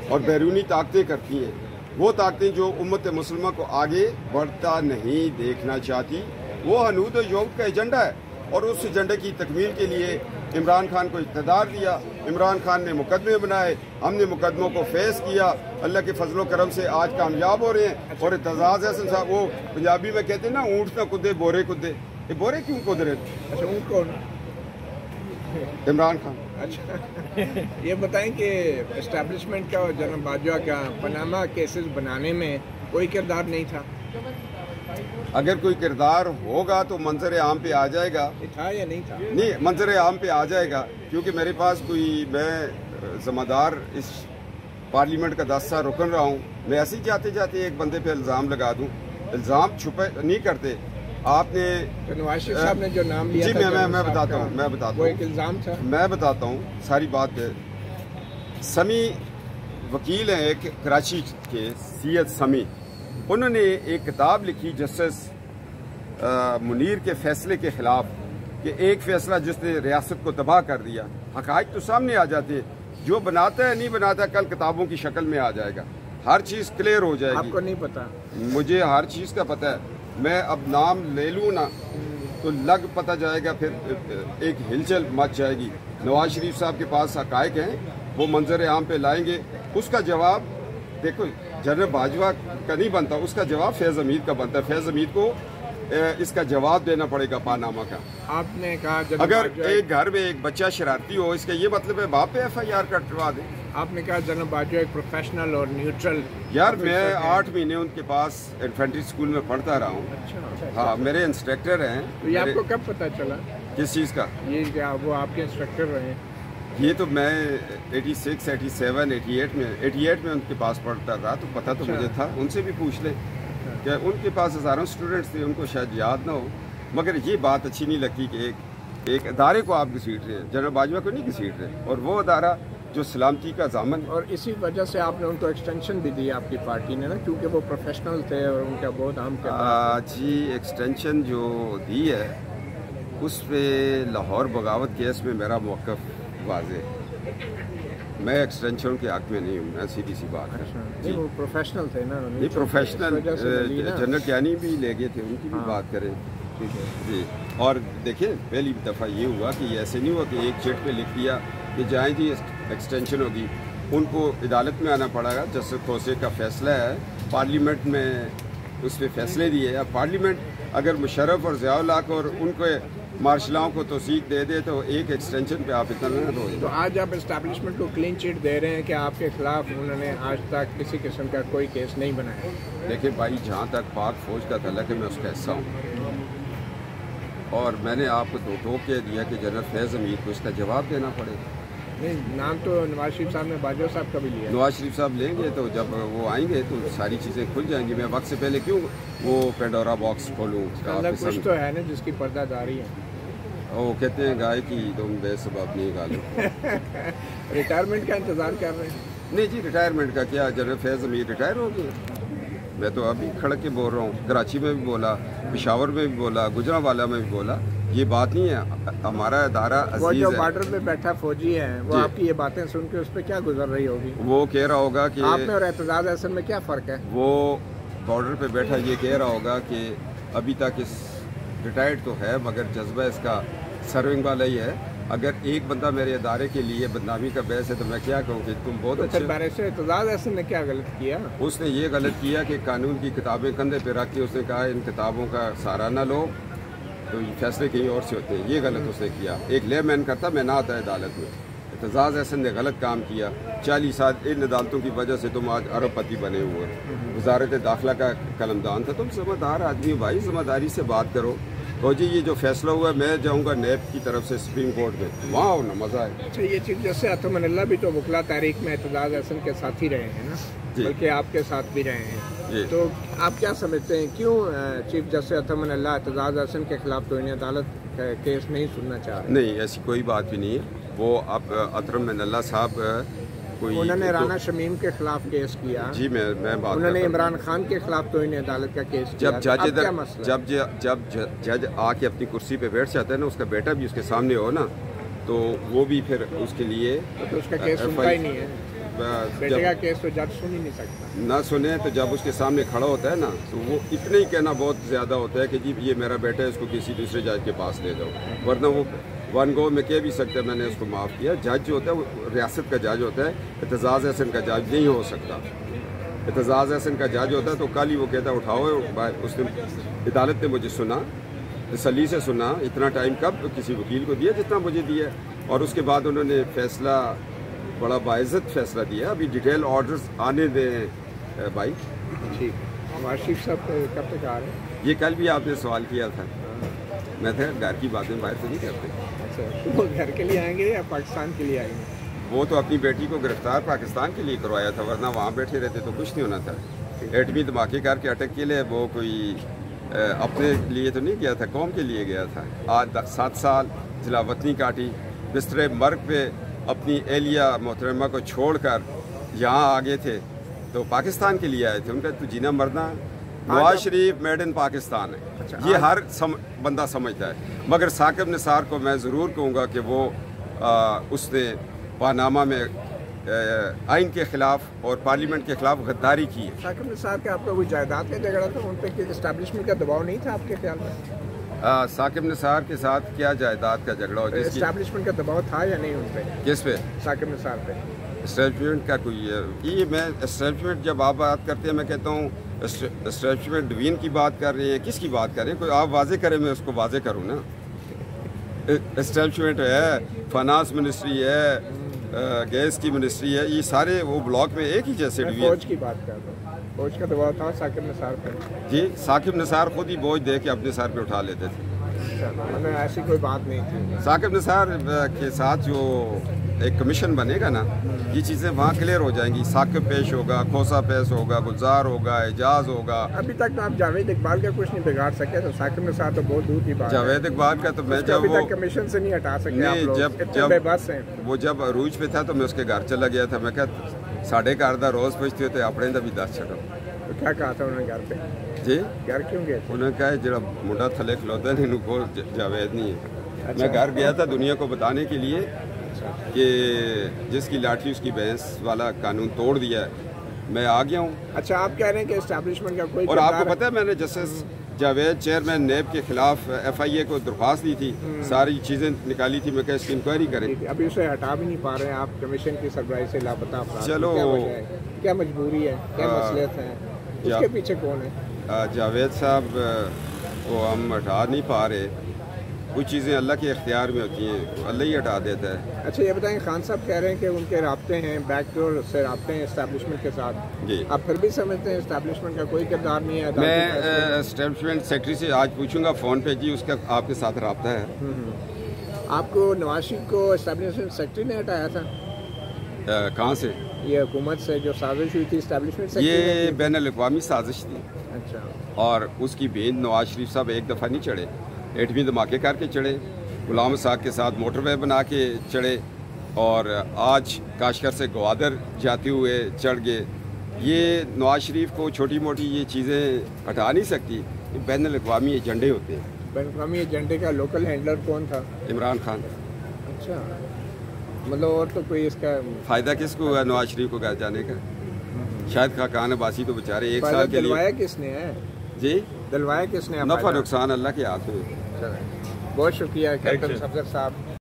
اور بیرونی طاقتیں کرتی ہیں، وہ طاقتیں جو امت مسلمہ کو آگے بڑھتا نہیں دیکھنا چاہتی، وہ حنود و یوگ کا ایجنڈا ہے، اور اس ایجنڈے کی تکمیل کے لیے عمران خان کو اقتدار دیا، عمران خان نے مقدمے بنائے، ہم نے مقدموں کو فیس کیا، اللہ کے فضل و کرم سے آج کامیاب ہو رہے ہیں۔ اور اعتزاز احسن صاحب، وہ پنجابی میں کہتے ہیں نا، اونٹ نہ کودے بورے کودے، یہ بورے کیوں کود رہے تھے؟ اچھا، اونٹ کون؟ عمران خان۔ اچھا، یہ بتائیں کہ اسٹیبلشمنٹ کا اور جناب باجوہ کا پاناما کیسز بنانے میں کوئی کردار نہیں تھا؟ اگر کوئی کردار ہوگا تو منظر عام پہ آ جائے گا۔ یہ تھا یا نہیں تھا؟ نہیں، منظر عام پہ آ جائے گا، کیونکہ میرے پاس میں ذمہ دار اس پارلیمنٹ کا 10 سال رکن رہا ہوں، میں ایسے ہی جاتے جاتے ایک بندے پہ الزام لگا دوں؟ الزام چھپے نہیں کرتے۔ آپ نے نواز شریف صاحب نے جو نام لیا جی تھا، میں بتاتا ہوں، وہ ایک الزام تھا۔ میں بتاتا ہوں ساری بات۔ سمی وکیل ہیں ایک کراچی کے، سید سمی، انہوں نے ایک کتاب لکھی جسٹس منیر کے فیصلے کے خلاف، کہ ایک فیصلہ جس نے ریاست کو تباہ کر دیا۔ حقائق تو سامنے آ جاتے ہیں، جو بناتا ہے نہیں بناتا کل کتابوں کی شکل میں آ جائے گا، ہر چیز کلیئر ہو جائے گی۔ آپ کو نہیں پتا؟ مجھے ہر چیز کا پتہ ہے، میں اب نام لے لوں نا تو لگ پتہ جائے گا، پھر ایک ہلچل مچ جائے گی۔ نواز شریف صاحب کے پاس حقائق ہیں، وہ منظر عام پہ لائیں گے، اس کا جواب دیکھو جنرل باجوہ کا نہیں بنتا، اس کا جواب فیض حمید کا بنتا ہے۔ فیض حمید کو اس کا جواب دینا پڑے گا پاناما کا۔ آپ نے کہا اگر ایک گھر میں ایک بچہ شرارتی ہو، اس کا یہ مطلب ہے باپ پہ FIR کٹوا دیں؟ آپ نے کہا جناب باجوہ ایک پروفیشنل اور نیوٹرل۔ یار میں 8 مہینے ان کے پاس انفینٹری اسکول میں پڑھتا رہا ہوں۔ ہاں، میرے انسٹرکٹر ہیں۔ تو یہ آپ کو کب پتہ چلا کس چیز کا؟ یہ کہ وہ آپ کے انسٹرکٹر رہے؟ یہ تو میں 86 87 88 میں ان کے پاس پڑھتا رہا، تو پتہ تو مجھے تھا۔ ان سے بھی پوچھ لیں کہ ان کے پاس ہزاروں اسٹوڈنٹس تھے، ان کو شاید یاد نہ ہو، مگر یہ بات اچھی نہیں لگتی کہ ایک ادارے کو آپ گھسیٹ رہے ہیں، جنرل باجوہ کو نہیں گھسیٹ رہے، اور وہ ادارہ جو سلامتی کا ضامن۔ اور اسی وجہ سے آپ نے ان کو ایکسٹینشن بھی دی آپ کی پارٹی نے نا، کیونکہ وہ پروفیشنل تھے اور ان کا بہت اہم کردار۔ جی، ایکسٹینشن جو دی ہے اس پہ لاہور بغاوت کیس میں میرا موقف واضح، میں ایکسٹینشن کے حق میں نہیں ہوں، میں سیدھی سی بات ہے۔ جی، وہ پروفیشنل تھے نا؟ نہیں، پروفیشنل جنرل کیانی بھی لے گئے تھے، ان کی بھی بات کریں۔ جی، اور دیکھیں پہلی دفعہ یہ ہوا کہ یہ ایسے نہیں ہوا کہ ایک چٹ پہ لکھ دیا کہ جائیں جی ایکسٹینشن ہوگی، ان کو عدالت میں آنا پڑا گا۔ جسٹس کھوسے کا فیصلہ ہے، پارلیمنٹ میں اس پہ فیصلے دیے۔ اب پارلیمنٹ اگر مشرف اور ضیاء اللہ کو اور ان کو مارشلاؤں کو توثیق دے دے تو ایک ایکسٹینشن پہ آپ اتنا نہ رو۔ تو آج آپ اسٹیبلشمنٹ کو کلین چٹ دے رہے ہیں کہ آپ کے خلاف انہوں نے آج تک کسی قسم کا کوئی کیس نہیں بنایا؟ دیکھیں بھائی، جہاں تک پاک فوج کا تعلق ہے میں اس کا حصہ ہوں، اور میں نے آپ کو ٹوک کہہ دیا کہ جنرل فیض حمید کو اس کا جواب دینا پڑے گا۔ نہیں، نام تو نواز شریف صاحب نے باجوہ صاحب کا بھی لیا۔ نواز شریف صاحب لیں گے تو جب وہ آئیں گے تو ساری چیزیں کھل جائیں گی۔ میں وقت سے پہلے کیوں وہ پینڈورا باکس کھولوں؟ کچھ تو ہے نا جس کی پردہ داری ہے۔ وہ کہتے ہیں گائے کی تم بے سبب نہیں گالو۔ ریٹائرمنٹ کا انتظار کر رہے ہیں؟ نہیں جی، ریٹائرمنٹ کا کیا، جنرل فیض حمید ریٹائر ہو گئے۔ میں تو ابھی کھڑک کے بول رہا ہوں، کراچی میں بھی بولا، پشاور میں بھی بولا، گجرانوالہ میں بھی بولا، یہ بات نہیں ہے۔ ہمارا ادارہ عزیز ہے۔ وہ جو بارڈر پہ بیٹھا فوجی ہے، وہ آپ کی یہ باتیں سن کے اس پہ کیا گزر رہی ہوگی؟ وہ کہہ رہا ہوگا کہ آپ میں اور اعتزاز احسن میں کیا فرق ہے؟ وہ بارڈر پہ بیٹھا یہ کہہ رہا ہوگا کہ ابھی تک اس ریٹائرڈ تو ہے مگر جذبہ اس کا سرونگ والا ہی ہے۔ اگر ایک بندہ میرے ادارے کے لیے بدنامی کا باعث ہے تو میں کیا کہوں کہ تم بہت اچھے۔ بیرسٹر اعتزاز احسن نے کیا غلط کیا؟ اس نے یہ غلط کیا کہ قانون کی کتابیں کندھے پہ رکھ کے اس نے کہا ان کتابوں کا سہارا نہ لو تو یہ فیصلے کہیں اور سے ہوتے ہیں، یہ غلط اس نے کیا۔ ایک لے مین کرتا میں نہ آتا عدالت میں۔ اعتزاز احسن نے غلط کام کیا۔ 40 سال ان عدالتوں کی وجہ سے تم آج ارب پتی بنے ہوئے۔ وزارت داخلہ کا قلمدان تھا، تم ذمہ دار آدمی ہو بھائی، ذمہ داری سے بات کرو۔ تو جی یہ جو فیصلہ ہوا ہے، میں جاؤں گا نیب کی طرف سے سپریم کورٹ میں، وہاں ہونا مزہ ہے۔ اچھا، یہ چیف جسٹس اطمن اللہ بھی تو وکلا تحریک میں اعتزاز احسن کے ساتھ ہی رہے ہیں نا، بلکہ آپ کے ساتھ بھی رہے ہیں، تو آپ کیا سمجھتے ہیں کیوں چیف جسٹس اطمن اللہ اعتزاز احسن کے خلاف توہین عدالت کیس نہیں سننا چاہ رہے؟ نہیں، ایسی کوئی بات بھی نہیں ہے۔ وہ اب اطمن اللہ صاحب انہوں نے رانا شمیم کے خلاف کیس کیا، جی میں بات، انہوں نے عمران خان کے خلاف توہین عدالت کا کیس کیا۔ جب جج آ کے اپنی کرسی پہ بیٹھ جاتا ہے نا، اس کا بیٹا بھی اس کے سامنے ہو نا، تو وہ بھی پھر اس کے لیے تو اس کا کیس سنتا ہی نہیں ہے۔ बेटे का केस तो जज सुन ही नहीं सकता। ना सुने तो जब उसके सामने खड़ा होता है ना, तो वो इतने ही कहना बहुत ज़्यादा होता है कि जी ये मेरा बेटा है, इसको किसी दूसरे जज के पास ले जाओ, वरना वो वन गो में कह भी सकते हैं मैंने उसको माफ़ किया। जज जो होता है वो रियासत का जज होता है, एतजाज़ हसन का जज नहीं हो सकता। एतजाज़ हसन का जज होता है तो कल ही वो कहता है उठाओ, उसने अदालत ने मुझे सुना, तसल्ली से सुना, इतना टाइम कब किसी वकील को दिया जितना मुझे दिया, और उसके बाद उन्होंने फैसला बड़ा बाइज़्ज़त फैसला दिया। अभी डिटेल ऑर्डर्स आने दें भाई। ठीक, नवाज शरीफ साहब कब तक आ रहे हैं? ये कल भी आपने सवाल किया था, मैं था घर की बातें बाहर से नहीं करते। अच्छा, तो वो घर के लिए आएंगे या पाकिस्तान के लिए आएंगे? वो तो अपनी बेटी को गिरफ्तार पाकिस्तान के लिए करवाया था, वरना वहाँ बैठे रहते तो कुछ नहीं होना था। एटमी धमाके करके अटक के लिए वो कोई अपने लिए तो नहीं गया था, कौम के लिए गया था। आज 7 साल जिलावतनी काटी, बिस्तरे मर्ग पे अपनी एहलिया मोहतरमा को छोड़कर यहाँ आ गए थे, तो पाकिस्तान के लिए आए थे। उनका तो जीना मरना। नवाज शरीफ मेड इन पाकिस्तान है। अच्छा, ये हर बंदा समझता है, मगर साकिब निसार को मैं ज़रूर कहूँगा कि वो उसने पानामा में आइन के ख़िलाफ़ और पार्लियामेंट के ख़िलाफ़ गद्दारी की है। साकिब निसार के आपका कोई जायदाद का झगड़ा था, उन पर इस्टेब्लिशमेंट का दबाव नहीं था आपके ख्याल में? साकिब निसार के साथ क्या जायदाद का झगड़ा हो? इस्टेब्लिशमेंट का दबाव था या नहीं उन पर? किस पे? साकिब निसार पे। इस्टेब्लिशमेंट का कोई ये मैं इस्टेब्लिशमेंट जब आप बात करते हैं, मैं कहता हूँ इस्टेब्लिशमेंट डिवीन की बात कर रहे हैं, किसकी बात कर रहे हैं? कोई आप वाजे करें, मैं उसको वाजे करूँ ना। इस्टेब्लिशमेंट है, फाइनेंस मिनिस्ट्री है, गैस की मिनिस्ट्री है, ये सारे वो ब्लॉक में एक ही जैसे डिवीजन। फौज की बात कर रहा हूँ, फौज का दबाव था साकिब निसार पर? जी, साकिब निसार खुद ही बोझ दे के अपने सर पे उठा लेते थे। मतलब ऐसी कोई बात नहीं थी। साकिब निसार के साथ जो एक कमीशन बनेगा ना, ये चीज़ें वहाँ क्लियर हो जाएंगी। साकिब पेश होगा, खोसा पेश होगा, गुलजार होगा, एजाज होगा। अभी तक तो आप जावेद इकबाल का कुछ नहीं बिगाड़ सके, तो साकिब निसार तो बहुत दूर की बात है। जावेद इकबाल का तो मैं जब अभी तक कमीशन से नहीं हटा सके आप लोग, जब बेबस हैं। वो जब अरूज पे था तो मैं उसके घर चला गया था। मैं क्या 5:30 का रोज़ पूछते होते अपने भी 10 छड़ो। तो क्या कहा था उन्होंने घर पे? जी, घर क्यों गए? उन्होंने कहा जरा मुंडा थले खिलौता नहीं, इनको जावेद नहीं है। अच्छा। मैं घर गया था दुनिया को बताने के लिए कि जिसकी लाठी उसकी भैंस वाला कानून तोड़ दिया है, मैं आ गया हूँ। अच्छा, आप कह रहे हैं कि एस्टैब्लिशमेंट का कोई, और आपको पता है मैंने जस्टिस जावेद चेयरमैन नेब के खिलाफ FIA को दरख्वास्त दी थी, सारी चीज़ें निकाली थी, मैं क्या इसकी इंक्वायरी करें। अभी उसे हटा भी नहीं पा रहे हैं आप कमीशन की सरबराही से लापता अपराध। चलो, क्या मजबूरी है, क्या मसलियत है, उसके पीछे कौन है? जावेद साहब को हम हटा नहीं पा रहे। कुछ चीज़ें अल्लाह के इख्तियार में होती हैं, अल्लाह ही हटा देता है। अच्छा, ये बताएं, खान साहब कह रहे हैं कि उनके राब्ते हैं, बैकडोर से राब्ते हैं इस्टेब्लिशमेंट के साथ। जी, आप फिर भी समझते हैं इस्टेब्लिशमेंट का कोई किरदार नहीं है? मैं इस्टेब्लिशमेंट सेक्रेटरी से आज पूछूंगा फ़ोन पे, जी उसका आपके साथ राब्ता है? आपको नवाज शरीफ को इस्टेब्लिशमेंट सेक्रेटरी ने हटाया था? कहाँ से? ये हुकूमत से जो साजिश हुई थी इस्टेब्लिशमेंट सेक्रेटरी, ये बैनुल-अक़वामी साजिश थी। अच्छा, और उसकी बेन नवाज शरीफ साहब एक दफ़ा नहीं चढ़े, एटमी धमाके करके चढ़े, गुलाम साहब के साथ मोटरवे बना के चढ़े, और आज काशगर से ग्वादर जाते हुए चढ़ गए। ये नवाज शरीफ को छोटी मोटी ये चीज़ें हटा नहीं सकती। बैनुल-अक़वामी एजेंडे होते हैं। बैनुल-अक़वामी एजेंडे का लोकल हैंडलर कौन था? इमरान खान। अच्छा, मतलब और तो कोई इसका फ़ायदा किसको हुआ नवाज शरीफ को घर जाने का? शायद खाकान अब्बासी तो बेचारे 1 साल के लिए। दिलवाया किसने है? जी, दिलवाया किसने? नफ़ा नुकसान अल्लाह के हाथ में। बहुत शुक्रिया कैप्टन सफदर साहब।